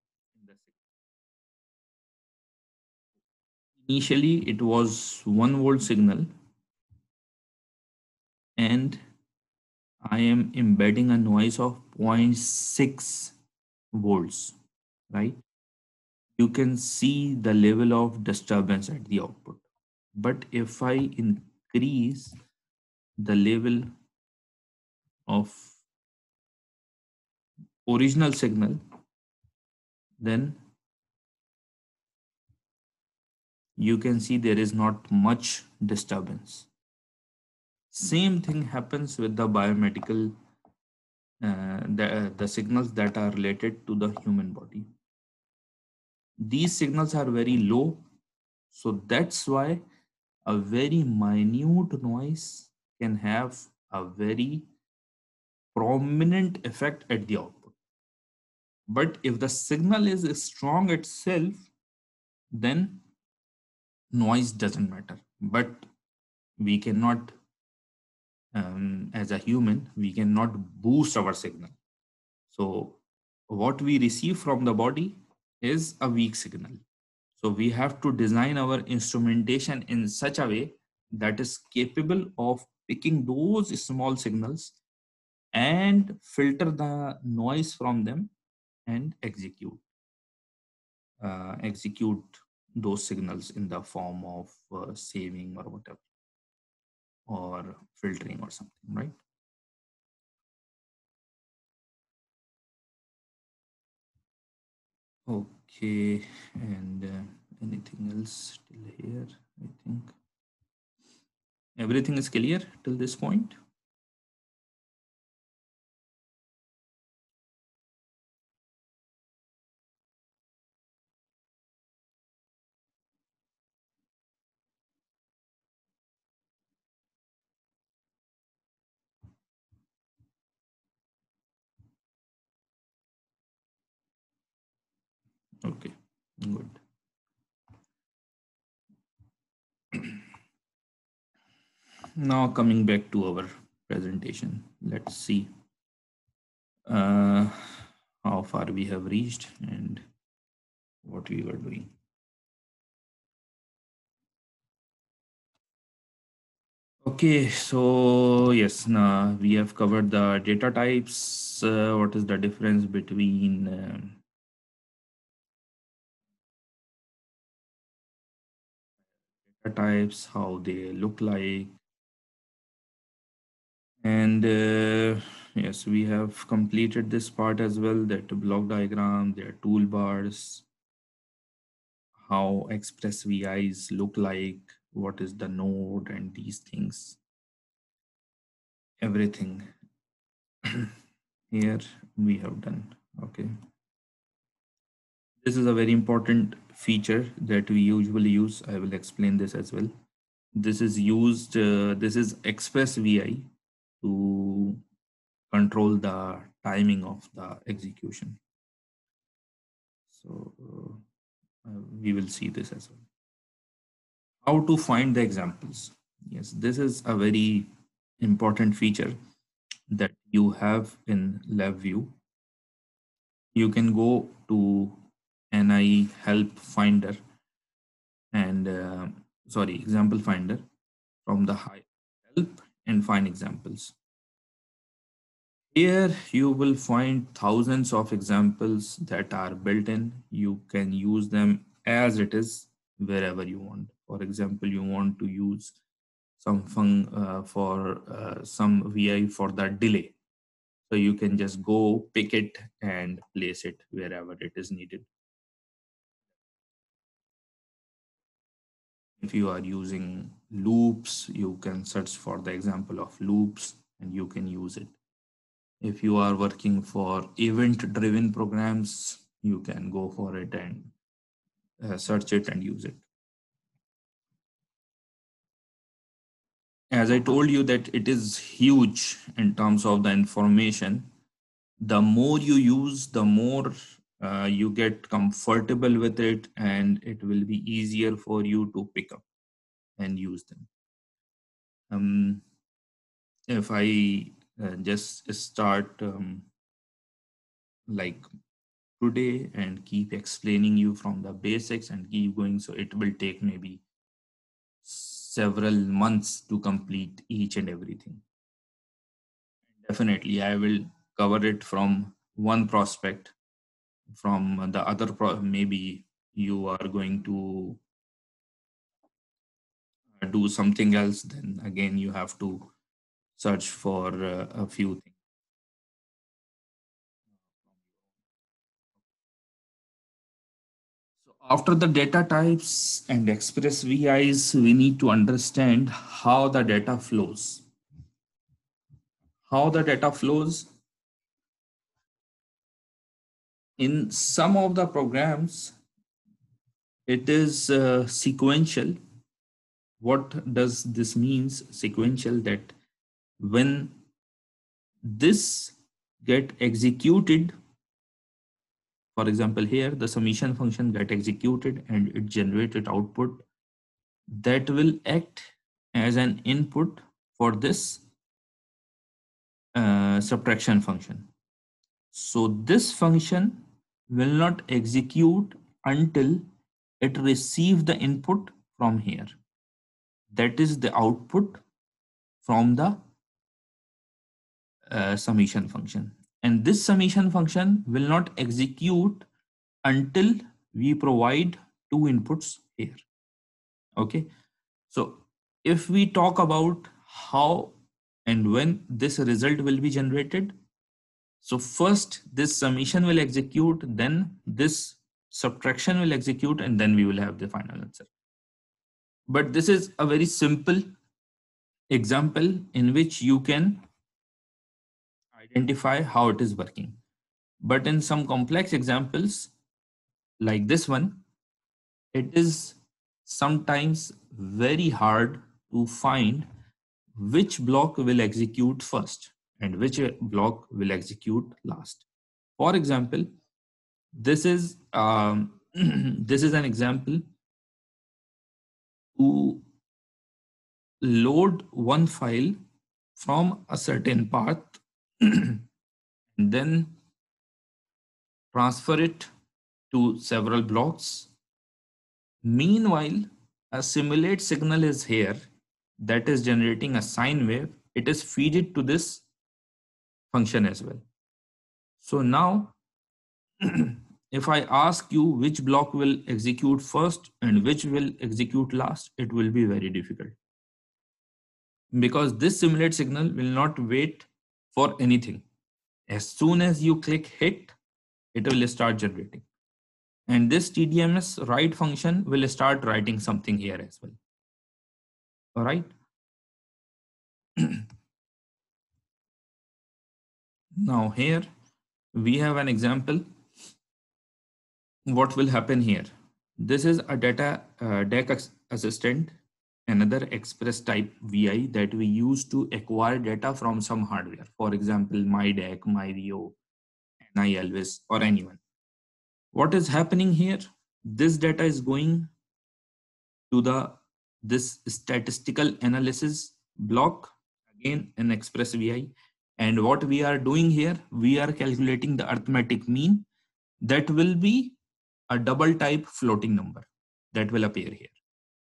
Initially it was one volt signal, and I am embedding a noise of zero point six volts, right? You can see the level of disturbance at the output. But if I increase the level of original signal, then you can see there is not much disturbance. Same thing happens with the biomedical, uh, the, the signals that are related to the human body. These signals are very low, so that's why a very minute noise can have a very prominent effect at the output. But if the signal is strong itself, then noise doesn't matter. But we cannot, um, as a human, we cannot boost our signal. So what we receive from the body is a weak signal. So we have to design our instrumentation in such a way that is capable of picking those small signals and filter the noise from them and execute uh, execute those signals in the form of uh, saving or whatever, or filtering or something, right? Okay, and uh, anything else till here? I think everything is clear till this point. Okay, good. Now coming back to our presentation, let's see uh, how far we have reached and what we were doing. Okay, so yes, now we have covered the data types. Uh, what is the difference between um, data types, how they look like, and uh, yes, we have completed this part as well. That block diagram, their toolbars, how Express V Is look like, what is the node, and these things. Everything here we have done. Okay. This is a very important feature that we usually use. I will explain this as well. This is used, uh, this is Express V I to control the timing of the execution. So uh, uh, we will see this as well. How to find the examples? Yes, this is a very important feature that you have in LabView. You can go to N I help finder and uh, sorry, example finder from the high help and find examples. Here you will find thousands of examples that are built in. You can use them as it is wherever you want. For example, you want to use some fun uh, for uh, some V I for the delay. So you can just go pick it and place it wherever it is needed. If you are using loops, you can search for the example of loops and you can use it. If you are working for event driven programs, you can go for it and uh, search it and use it. As I told you that it is huge in terms of the information. The more you use, the more uh, you get comfortable with it, and it will be easier for you to pick up and use them. Um, if I uh, just start um, like today and keep explaining you from the basics and keep going, so it will take maybe several months to complete each and everything. Definitely, I will cover it from one prospect. From the other, pro- maybe you are going to uh, do something else, then again you have to search for uh, a few things. So after the data types and express V Is, we need to understand how the data flows. How the data flows in some of the programs, it is uh, sequential. What does this means? Sequential, that when this get executed, for example, here the summation function get executed and it generated output that will act as an input for this uh, subtraction function. So this function will not execute until it receives the input from here. That is the output from the uh, summation function. And this summation function will not execute until we provide two inputs here. Okay. So if we talk about how and when this result will be generated, so first this summation will execute, then this subtraction will execute, and then we will have the final answer. But this is a very simple example in which you can identify how it is working. But in some complex examples like this one, it is sometimes very hard to find which block will execute first and which block will execute last. For example, this is um, this is an example to load one file from a certain path and then transfer it to several blocks. Meanwhile, a simulate signal is here that is generating a sine wave. It is feed it to this function as well. So now, if I ask you which block will execute first and which will execute last, it will be very difficult because this simulate signal will not wait for anything. As soon as you click hit, it will start generating. And this T D M S write function will start writing something here as well. All right. Now here we have an example what will happen here? This is a data uh, deck assistant, another express type V I that we use to acquire data from some hardware. For example, my deck, my Rio, N I Elvis, or anyone. What is happening here? This data is going to the this statistical analysis block, again an express V I. And what we are doing here, we are calculating the arithmetic mean that will be a double type floating number that will appear here.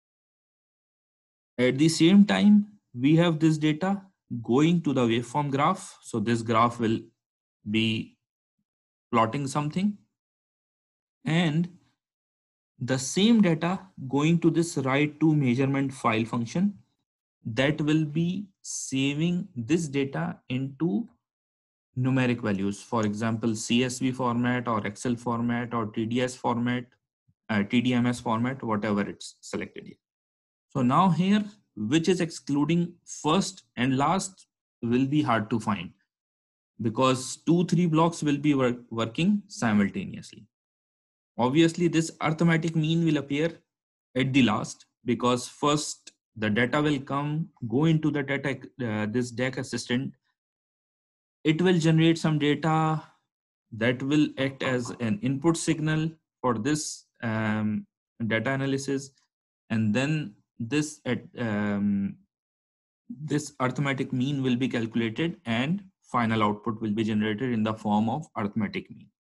At the same time, we have this data going to the waveform graph. So this graph will be plotting something, and the same data going to this write to measurement file function that will be saving this data into numeric values. For example, C S V format or Excel format or T D S format, uh, T D M S format, whatever it's selected here. So now here, which is excluding first and last will be hard to find because two, three blocks will be work working simultaneously. Obviously, this arithmetic mean will appear at the last because first the data will come, go into the data, uh, this deck assistant. It will generate some data that will act as an input signal for this um, data analysis, and then this at um, this arithmetic mean will be calculated and final output will be generated in the form of arithmetic mean.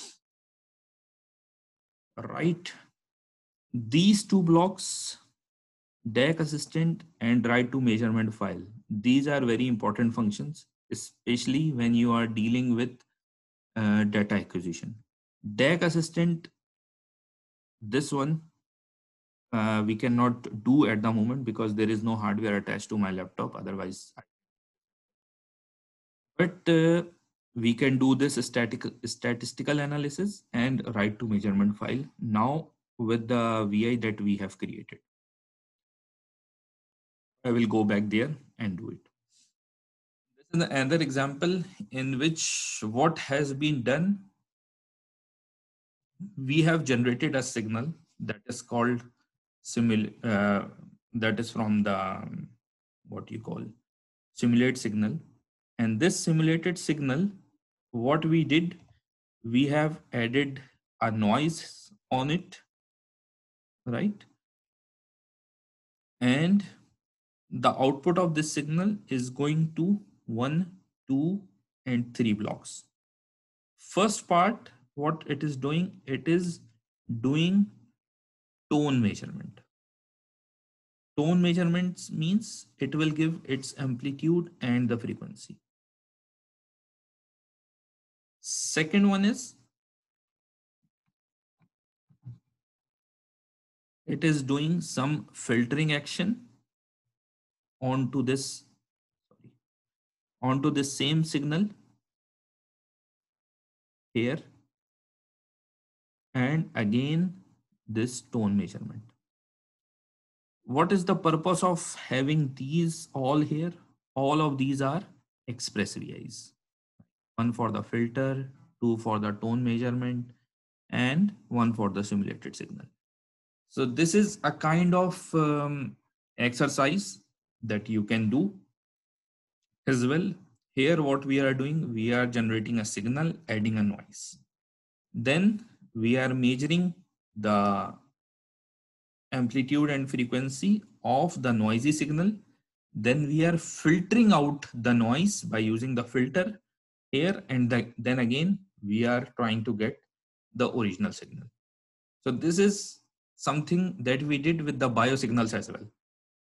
Right, these two blocks, deck assistant and write to measurement file, these are very important functions, especially when you are dealing with uh, data acquisition. Deck assistant, this one uh, we cannot do at the moment because there is no hardware attached to my laptop. Otherwise, but uh, we can do this static statistical analysis and write to measurement file now with the V I that we have created. I will go back there and do it. This is another example in which what has been done. We have generated a signal that is called simul uh, that is from the um, what you call simulate signal, and this simulated signal, what we did, we have added a noise on it, right? And the output of this signal is going to one, two, and three blocks. First part, what it is doing, it is doing tone measurement. Tone measurements means it will give its amplitude and the frequency. Second one is it is doing some filtering action onto this sorry, onto this same signal here, and again this tone measurement. What is the purpose of having these all here? All of these are express V Is. One for the filter, two for the tone measurement, and one for the simulated signal. So this is a kind of um, exercise that you can do as well. Here what we are doing, we are generating a signal, adding a noise. Then we are measuring the amplitude and frequency of the noisy signal. Then we are filtering out the noise by using the filter here, and the, then again we are trying to get the original signal. So this is something that we did with the biosignals as well.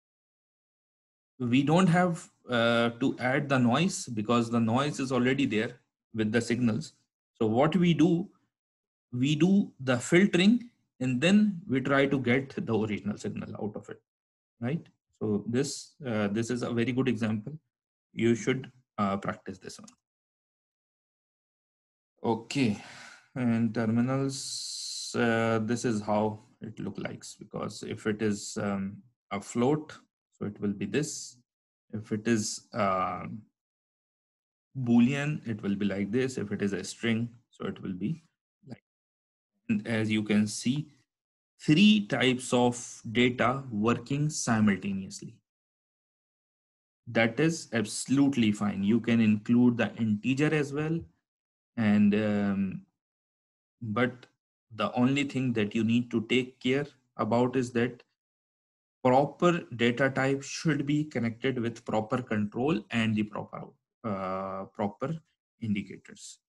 We don't have uh, to add the noise because the noise is already there with the signals. So what we do, we do the filtering and then we try to get the original signal out of it, right? So this uh, this is a very good example. You should uh, practice this one. Okay, and terminals, uh, this is how it look likes, because if it is um, a float, so it will be this. If it is um, Boolean, it will be like this. If it is a string, so it will be like. And as you can see, three types of data working simultaneously. That is absolutely fine. You can include the integer as well, and um, but the only thing that you need to take care about is that proper data type should be connected with proper control and the proper uh, proper indicators.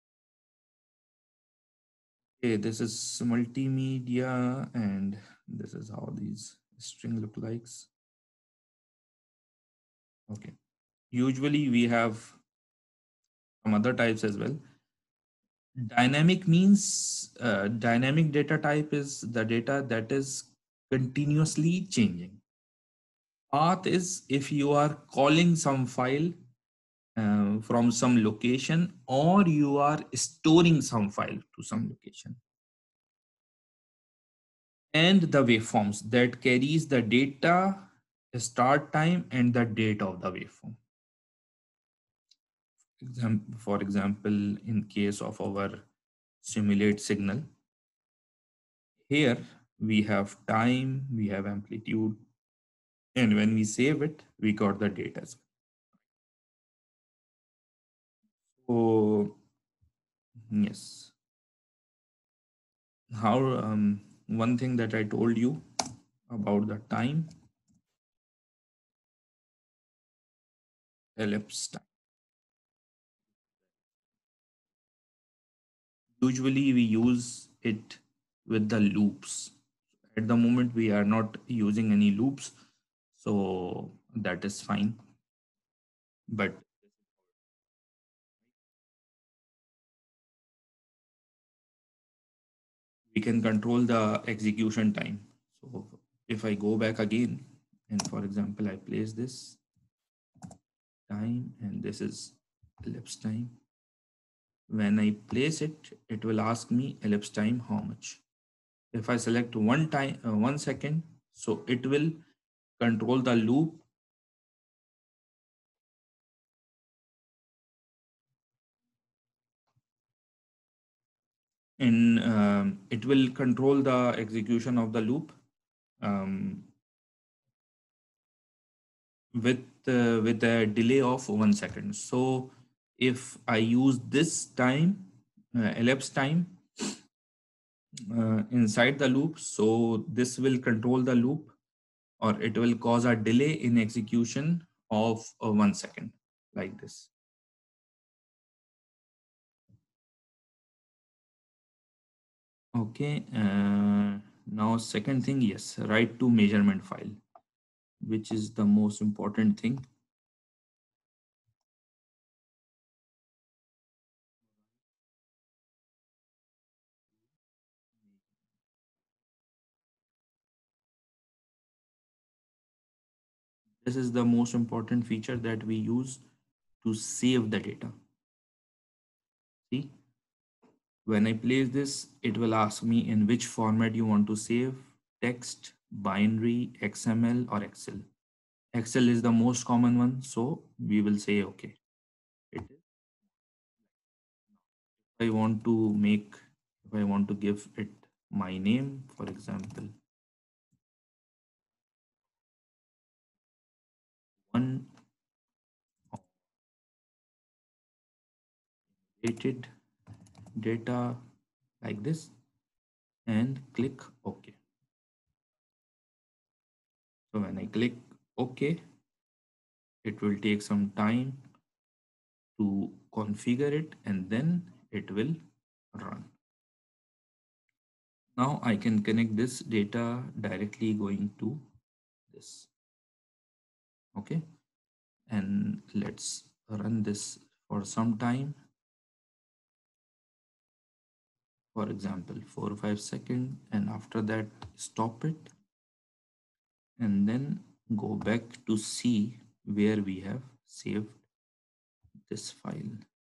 Okay, this is multimedia, and this is how these string look likes. Okay, usually we have some other types as well. Dynamic means uh, dynamic data type is the data that is continuously changing. Path is if you are calling some file uh, from some location, or you are storing some file to some location. And the waveforms that carries the data, start time, and the date of the waveform. Exam- for example, in case of our simulate signal, here we have time, we have amplitude, and when we save it, we got the data as well. So yes, how um, one thing that I told you about the time, elapsed time. Usually we use it with the loops. At the moment we are not using any loops, so that is fine. But we can control the execution time. So if I go back again, and for example I place this time, and this is elapsed time. When I place it, it will ask me elapsed time how much. If I select one time, uh, one second, so it will control the loop, and um, it will control the execution of the loop um, with uh, with a delay of one second. So if I use this time, uh, elapsed time, uh, inside the loop, so this will control the loop, or it will cause a delay in execution of uh, one second, like this. Okay. Uh, now second thing, yes, write to measurement file, which is the most important thing. This is the most important feature that we use to save the data. See, when I place this, it will ask me in which format you want to save: text, binary, X M L, or Excel. Excel is the most common one, so we will say okay. It is. If I want to make, if I want to give it my name, for example, one updated data, like this, and click OK. So when I click OK, it will take some time to configure it, and then it will run. Now I can connect this data directly going to this. Okay. And let's run this for some time. For example, four or five seconds, and after that, stop it, and then go back to see where we have saved this file.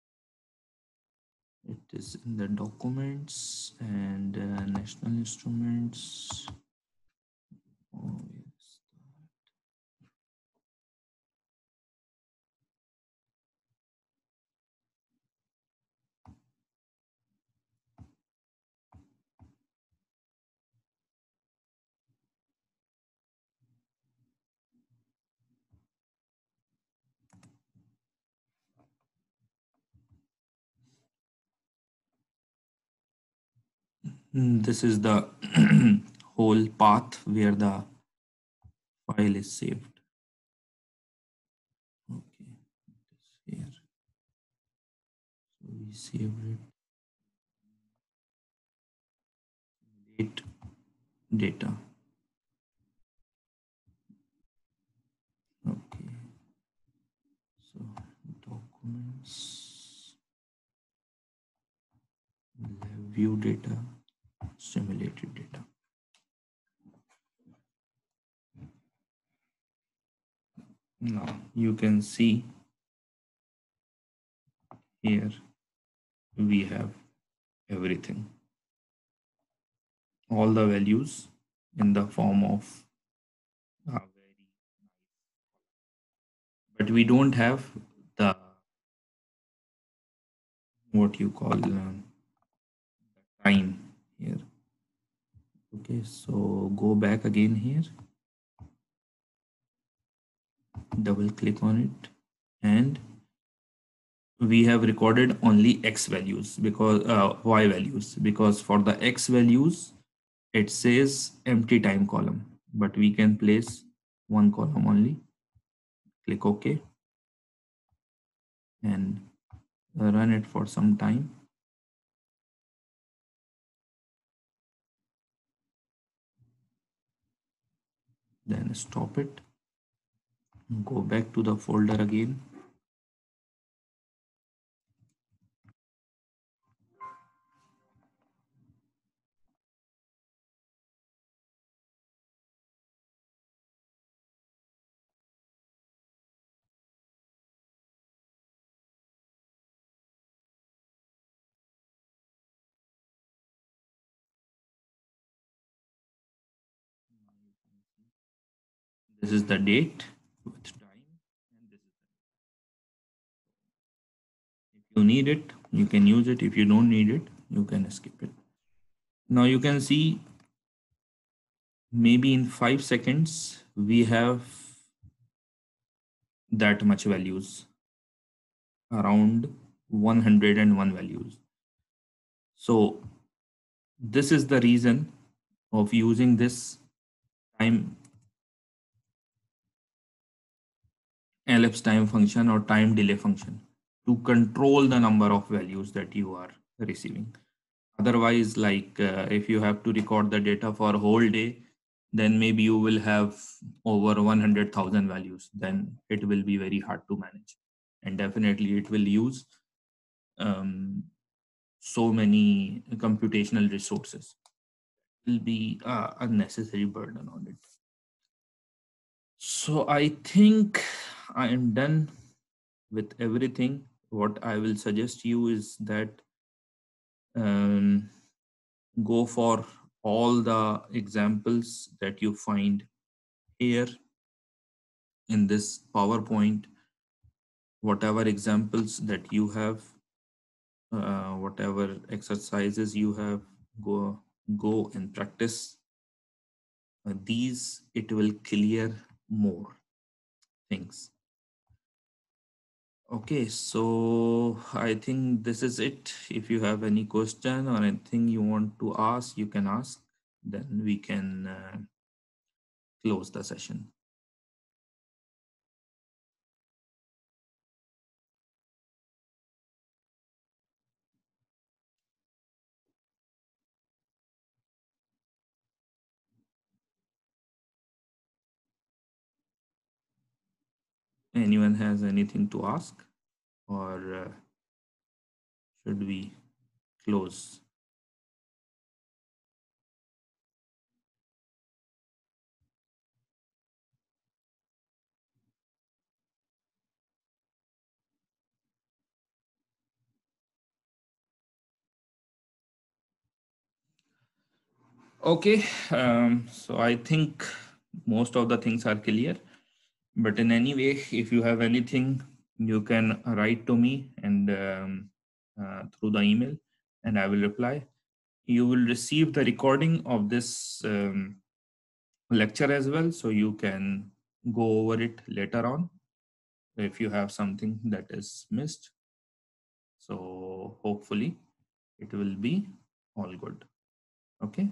It is in the documents and uh, national instruments. Oh, yes. Mm, This is the whole path where the file is saved. Okay, it is here. So we saved it. Date data. Okay, so documents, view data, simulated data. Now you can see here we have everything, all the values in the form of a very, but we don't have the what you call uh, time here. Okay, so go back again here, double click on it, and we have recorded only x values because uh, y values, because for the x values it says empty time column, but we can place one column only. Click OK and run it for some time. Then stop it. Go back to the folder again. This is the date with time, and this is the, if you need it, you can use it. If you don't need it, you can skip it. Now you can see maybe in five seconds we have that much values, around one hundred one values. So this is the reason of using this time elapsed time function or time delay function to control the number of values that you are receiving. Otherwise, like uh, if you have to record the data for a whole day, then maybe you will have over one hundred thousand values. Then it will be very hard to manage. And definitely it will use um, so many computational resources. It will be uh, unnecessary burden on it. So I think I am done with everything. What I will suggest you is that um, go for all the examples that you find here in this PowerPoint, whatever examples that you have, uh, whatever exercises you have, go go and practice uh, these. It will clear more things. Okay, so I think this is it. If you have any question or anything you want to ask, you can ask. Then we can uh, close the session. Anyone has anything to ask, or uh, should we close? Okay, um, so I think most of the things are clear. But in any way, if you have anything, you can write to me and um, uh, through the email, and I will reply. You will receive the recording of this um, lecture as well, so you can go over it later on if you have something that is missed. So hopefully it will be all good. Okay.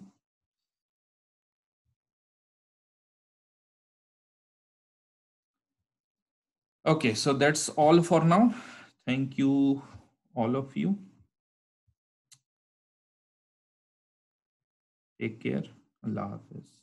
Okay, so that's all for now. Thank you, all of you. Take care. Allah Hafiz.